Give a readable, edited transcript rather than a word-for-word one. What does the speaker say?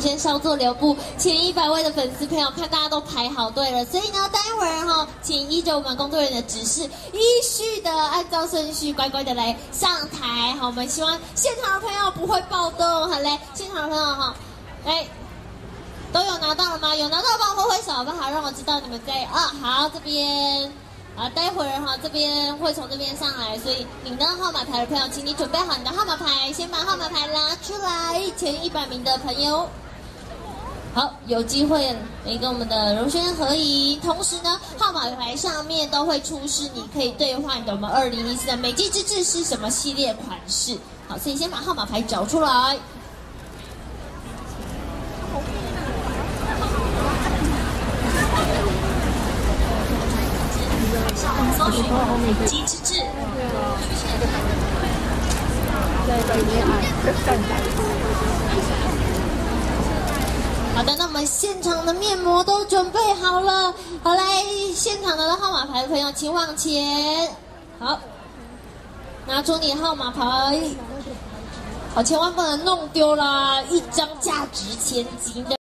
先稍作留步，前100位的粉丝朋友，看大家都排好队了，所以呢，待会儿哈，请依着我们工作人员的指示，依序的按照顺序乖乖的来上台。好，我们希望现场的朋友不会暴动。好嘞，现场的朋友哈，来。 都有拿到了吗？有拿到的帮我挥挥手好不好？让我知道你们在啊。好，这边啊，待会儿哈，这边会从这边上来，所以领到号码牌的朋友，请你准备好你的号码牌，先把号码牌拿出来，前100名的朋友。好，有机会跟我们的荣轩合影，同时呢，号码牌上面都会出示你可以兑换的我们2014的美肌之治是什么系列款式。好，所以先把号码牌找出来。 搜寻美肌之治，好的，那我们现场的面膜都准备好了。好，来，现场拿到号码牌的朋友，请往前。好，拿出你的号码牌。好，千万不能弄丢啦！一张价值1000金的。